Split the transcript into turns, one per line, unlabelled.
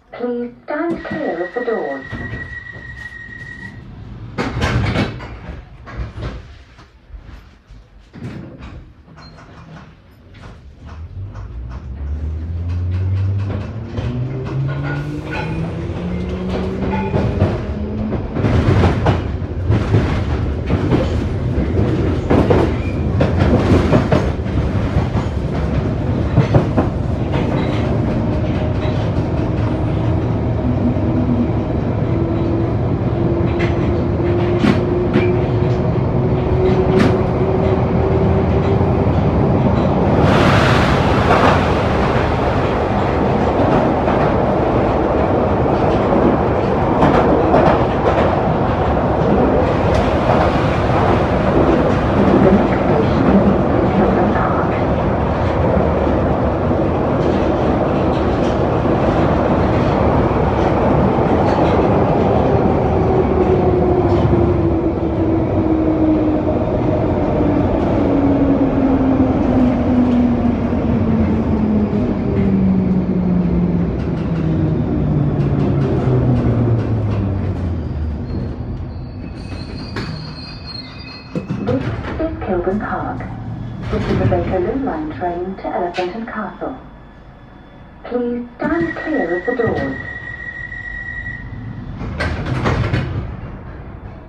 Please stand clear of the doors. This is Kilburn Park. This is the Bakerloo line train to Elephant and Castle. Please stand clear of the doors.